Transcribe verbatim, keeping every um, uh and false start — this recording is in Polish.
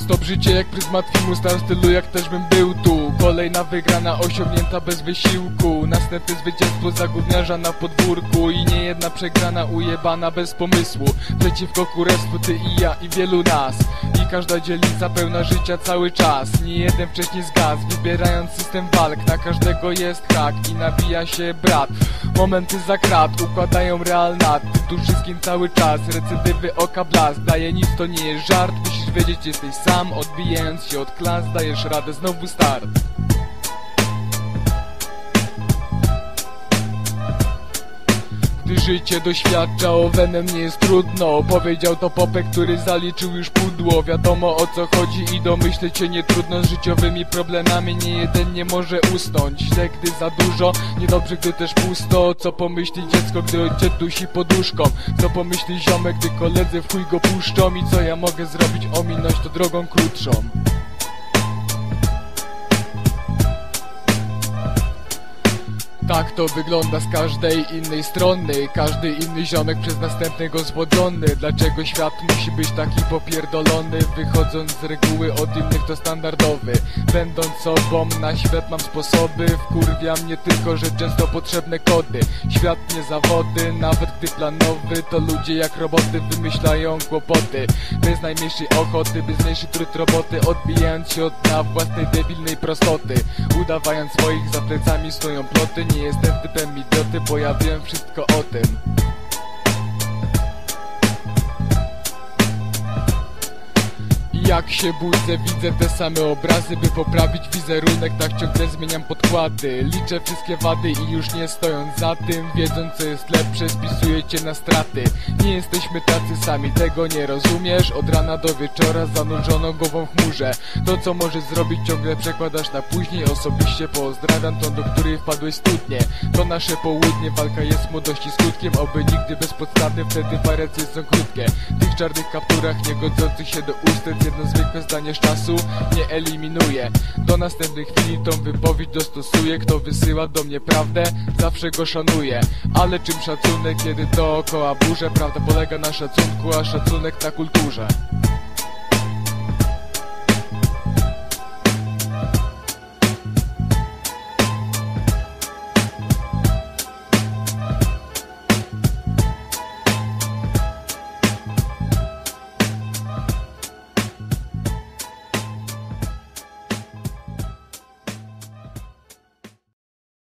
stop życie jak pryzmat filmu, star stylu jak też bym był tu. Kolejna wygrana osiągnięta bez wysiłku, następne zwycięstwo za gówniarza na podwórku i niejedna przegrana ujebana bez pomysłu. Przeciwko kurestwu ty i ja i wielu nas, i każda dzielnica pełna życia cały czas. Nie jeden wcześniej zgasł, wybierając system walk. Na każdego jest hak i nabija się brat. Momenty za krat układają real nad tym tu wszystkim cały czas. Recydywy oka blask, daje nic to nie jest żart. Musisz wiedzieć jesteś sam, odbijając się od klas dajesz radę, znowu start. Gdy życie doświadcza, owenem nie jest trudno. Powiedział to Popek, który zaliczył już pudło. Wiadomo o co chodzi i domyśleć się nie trudno. Z życiowymi problemami nie jeden nie może usnąć. Źle gdy za dużo, niedobrze gdy też pusto. Co pomyśli dziecko, gdy ojciec dusi poduszką? Co pomyśli ziomek, gdy koledzy w chuj go puszczą? I co ja mogę zrobić, ominąć to drogą krótszą? Tak to wygląda z każdej innej strony. Każdy inny ziomek przez następnego zwodzony. Dlaczego świat musi być taki popierdolony? Wychodząc z reguły od innych to standardowy. Będąc sobą na świat mam sposoby. Wkurwia mnie tylko, że często potrzebne kody. Świat nie zawody, nawet gdy planowy. To ludzie jak roboty wymyślają kłopoty. Bez najmniejszej ochoty, by zmniejszyć trud roboty. Odbijając się od dna własnej debilnej prostoty. Udawając swoich za plecami stoją ploty. Nie jestem typem idioty, bo ja wiem wszystko o tym. Jak się budzę, widzę te same obrazy. By poprawić wizerunek, tak ciągle zmieniam podkłady. Liczę wszystkie wady i już nie stojąc za tym, wiedząc co jest lepsze, spisuję cię na straty. Nie jesteśmy tacy sami, tego nie rozumiesz? Od rana do wieczora zanurzoną głową w chmurze. To co możesz zrobić ciągle przekładasz na później. Osobiście pozdrawiam tą, do której wpadłeś studnie. To nasze południe, walka jest młodości skutkiem. Oby nigdy bezpodstawny, wtedy wariacje są krótkie. W tych czarnych kapturach nie godzących się do ustęp jedno zwykłe zdanie z czasu nie eliminuje. Do następnej chwili tą wypowiedź dostosuję. Kto wysyła do mnie prawdę, zawsze go szanuję. Ale czym szacunek, kiedy dookoła burze? Prawda polega na szacunku, a szacunek na kulturze.